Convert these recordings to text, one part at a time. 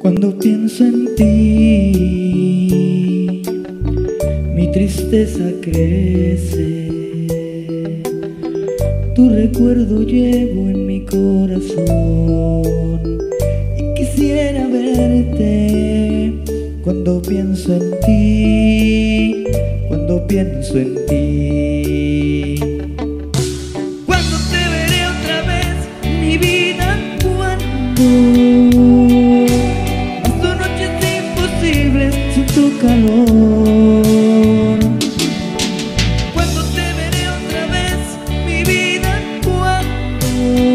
Cuando pienso en ti, mi tristeza crece. Tu recuerdo llevo en mi corazón y quisiera verte. Cuando pienso en ti, cuando pienso en ti. Cuando te veré otra vez, mi vida, cuando paso noches imposibles sin tu calor. Cuando te veré otra vez, mi vida, cuando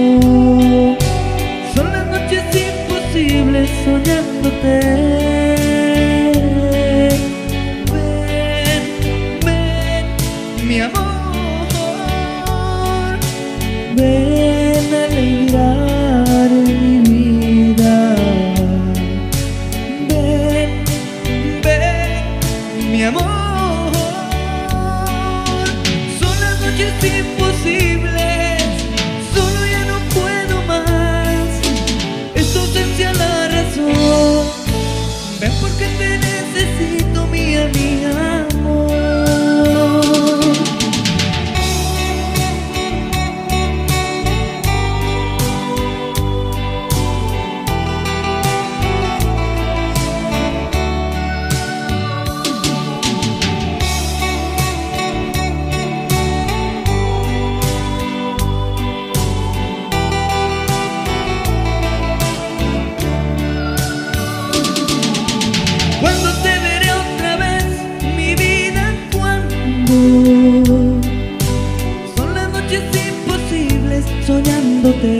son las noches imposibles soñándote. Mi amor, ven a alegrar mi vida. Ven, ven, mi amor. Son las noches imposibles, solo ya no puedo más. Es tu ausencia la razón. Ven porque te necesito, mi amiga. Cuando te veré otra vez, mi vida, cuando son las noches imposibles soñándote.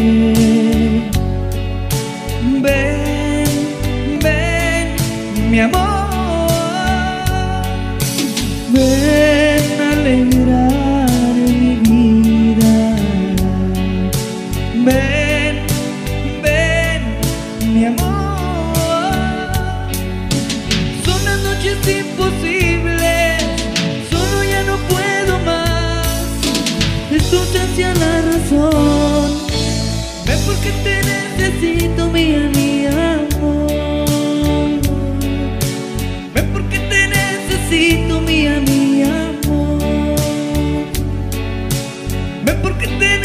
Ven, ven, mi amor, ven a alegrar mi vida. Ven, ven, mi amor. Imposibles, solo ya no puedo más. Es tu ausencia la razón. Ven porque te necesito, mi amor. Ven porque te necesito, mi amor. Ven porque te